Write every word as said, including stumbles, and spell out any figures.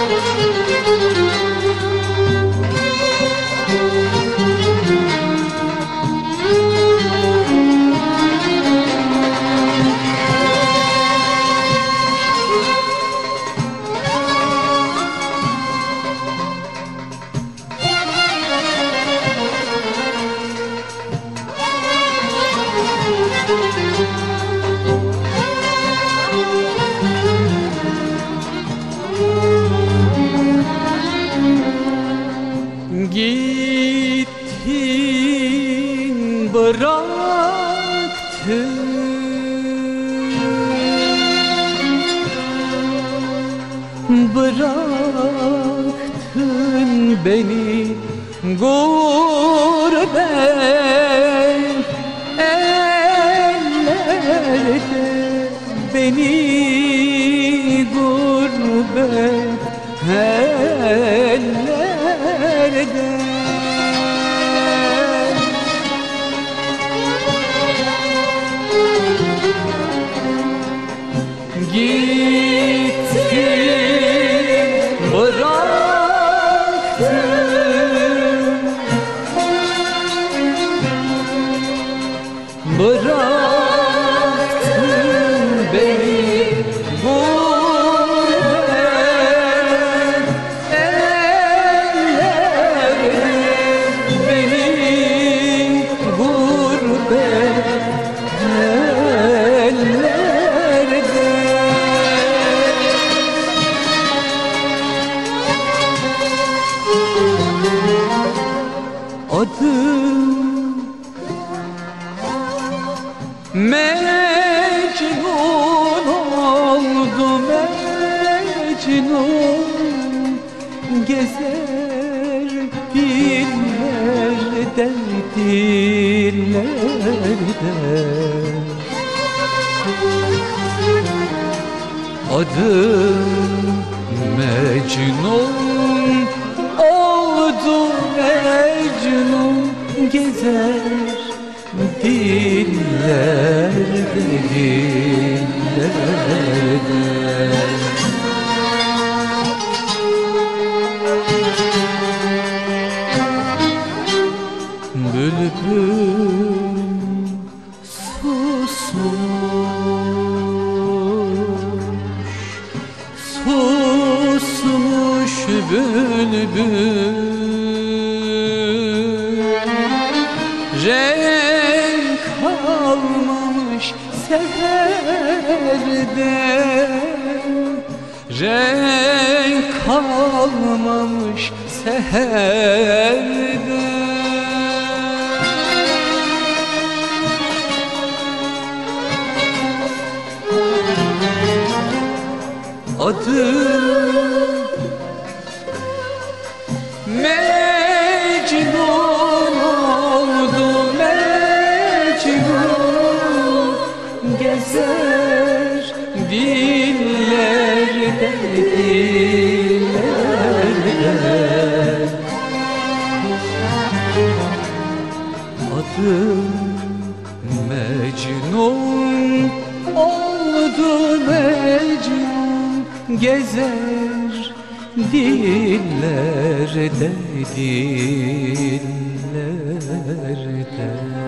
Gittin bıraktın Bıraktın beni gurbet ellerde Beni gurbet ellerde Gittin bıraktın Bıraktın beni gurbet ellerde Beni gurbet ellerde Adım Mecnun oldu Mecnun Gezer dillerde dillerde Adım Mecnun oldu Mecnun Gezer dillerde dillerde Bülbül susmuş Susmuş bülbül Renk kalmamış seherde Renk kalmamış seherde Adım Mecnun oldu Mecnun Gezer dillerde dillerde Adım Mecnun oldu Mecnun Gezer dillerde dillerde